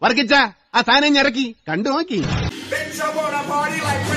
വർക്കിച്ച ആ സാധനം ഇറക്കി കണ്ടു നോക്കി. Bitch, I wanna party like